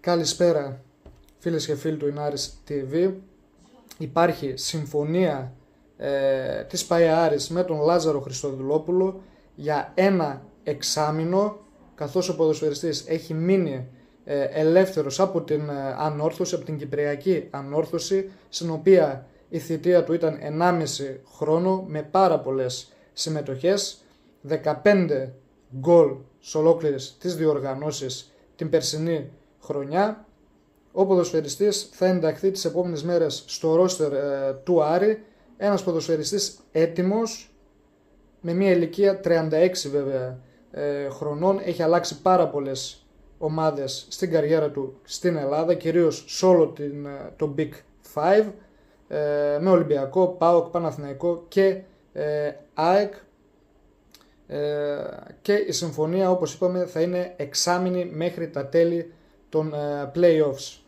Καλησπέρα φίλες και φίλοι του Ινάρης TV. Υπάρχει συμφωνία της ΠΑΕ-Άρης με τον Λάζαρο Χριστοδουλόπουλο για ένα εξάμηνο, καθώς ο ποδοσφαιριστής έχει μείνει ελεύθερος από την ανόρθωση, από την κυπριακή ανόρθωση, στην οποία η θητεία του ήταν 1,5 χρόνο με πάρα πολλές συμμετοχές, 15 γκολ σε ολόκληρες τις διοργανώσεις την περσινή χρονιά. Ο ποδοσφαιριστής θα ενταχθεί τις επόμενες μέρες στο ρόστερ του Άρη, ένας ποδοσφαιριστής έτοιμος, με μια ηλικία 36 βέβαια χρονών. Έχει αλλάξει πάρα πολλές ομάδες στην καριέρα του στην Ελλάδα, κυρίως σε όλο το Big Five, με Ολυμπιακό, ΠΑΟΚ, Παναθηναϊκό και ΑΕΚ, και η συμφωνία, όπως είπαμε, θα είναι εξάμηνη μέχρι τα τέλη των playoffs.